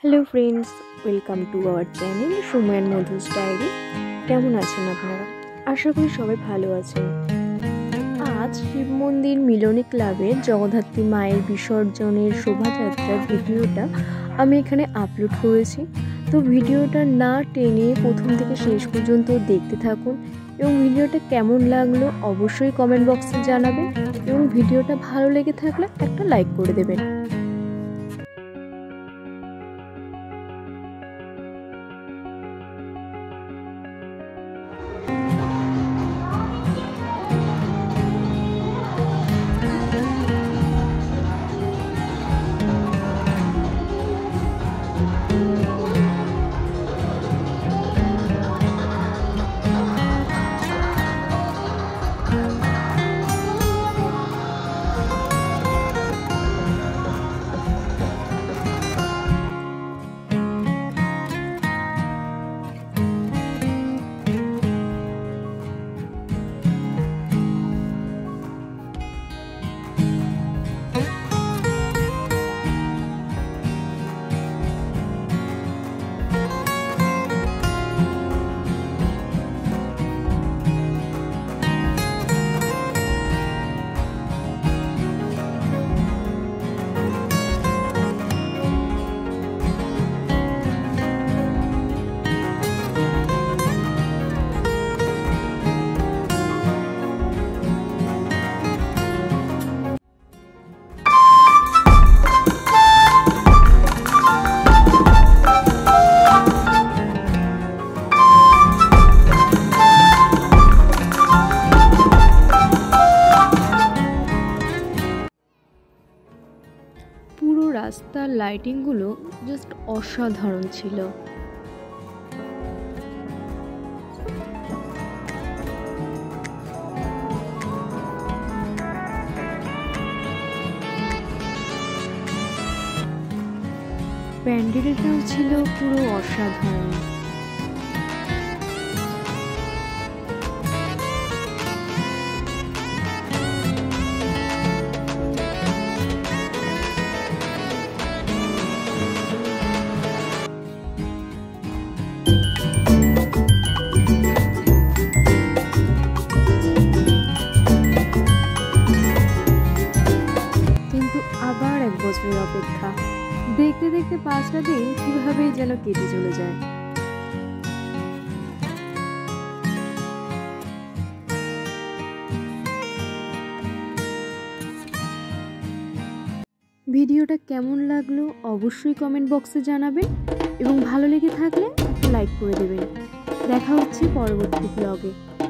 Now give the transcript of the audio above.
Hello friends, welcome to our channel Sumu and Madhu's diary. কেমন আছেন আপনারা? আশা করি সবাই ভালো আছেন। আজ শিব মন্দির মিলনী ক্লাবের জগদ্ধাত্রী মায়ের বিসর্জনের শোভাযাত্রার ভিডিওটা আমি এখানে আপলোড করেছি। তো ভিডিওটা না টেনে প্রথম থেকে শেষ পর্যন্ত দেখতে থাকুন এবং ভিডিওটা কেমন লাগলো অবশ্যই কমেন্ট বক্সে জানাবেন এবং ভিডিওটা ভালো লেগে থাকলে একটা লাইক করে দেবেন। পুরো রাস্তার লাইটিংগুলো জাস্ট অসাধারণ ছিল। প্যান্ডেলটাও ছিল পুরো অসাধারণ। আবার এক বছরের অপেক্ষা, দেখতে দেখতে 5টা দিন কিভাবে যেন কেটে চলে যায়। ভিডিওটা কেমন লাগলো অবশ্যই কমেন্ট বক্সে জানাবেন এবং ভালো লেগে থাকলে একটা লাইক করে দেবেন। দেখা হচ্ছে পরবর্তী ব্লগে।